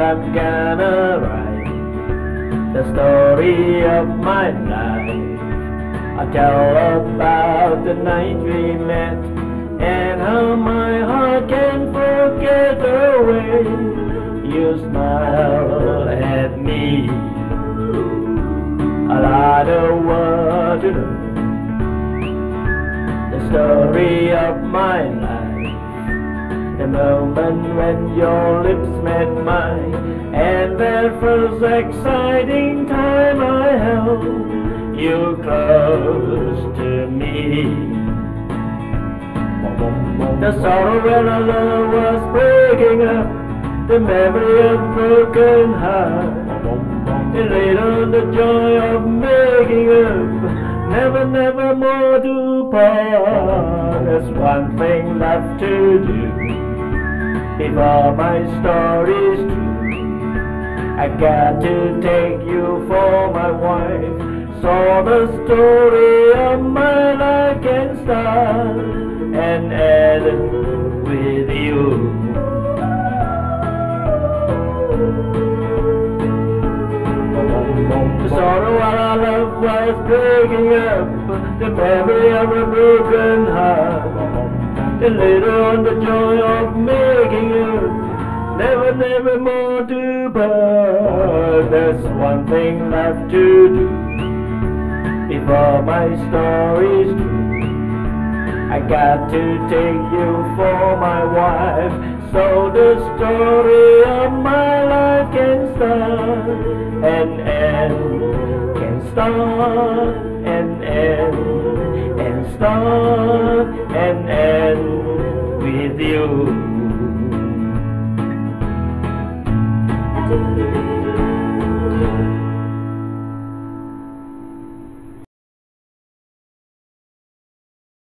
I'm gonna write the story of my life. I'll tell about the night we met and how my heart can forget the way you smile at me. A lot of what to know, the story of my life, the moment when your lips met mine, and that first exciting time I held you close to me. The sorrow when our love was breaking up, the memory of broken heart, and later the joy of making up, never, never more to part. There's one thing left to do before my story's true. I got to take you for my wife, so the story of my life can start and end with you. The sorrow while our love was breaking up, the memory of a broken heart, and later on the joy of making up, never, never more to part. There's one thing left to do before my story's true. I got to take you for my wife, so the story of my life can start and end, can start and end, and start and end with you.